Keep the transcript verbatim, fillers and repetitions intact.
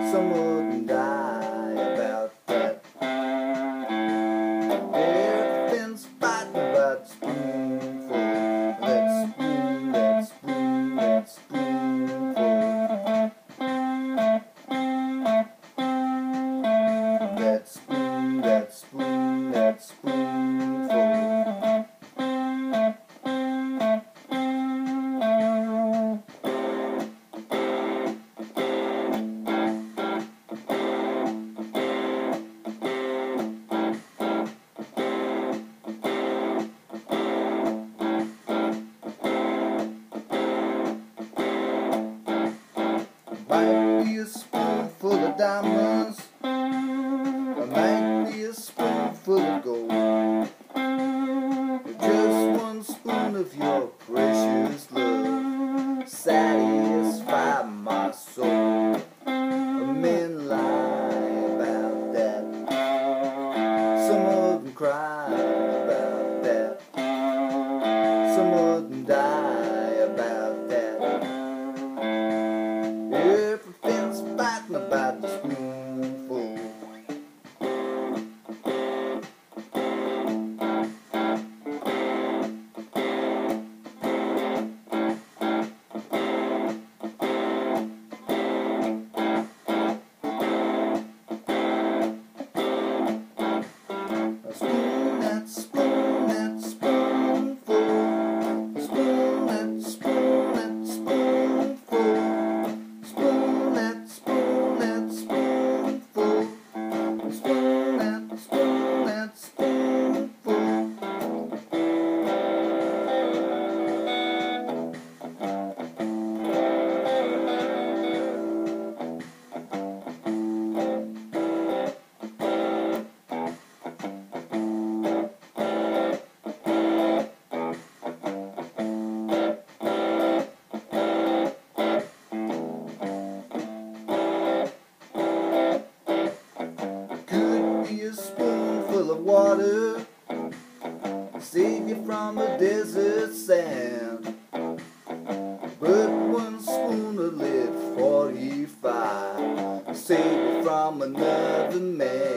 Some wouldn't die about that. Everything's fighting about the spoonful. That spoon, that spoon, that spoonful. That spoon, that spoon, that spoonful. Might be a spoonful of diamonds, or might be a spoonful of gold. Just one spoon of your precious love satisfy my soul. Men lie about that, some of them cry about that, some of them die about that. Everything's fighting about the spoonful. A spoon, that spoon, that spoonful. A spoon, that spoon, that spoonful. Spoon, that spoon, that spoonful. Spoon, that spoon, that spoonful. Be a spoonful of water, save you from a desert sand. But one spoon of lead forty-five, save you from another man.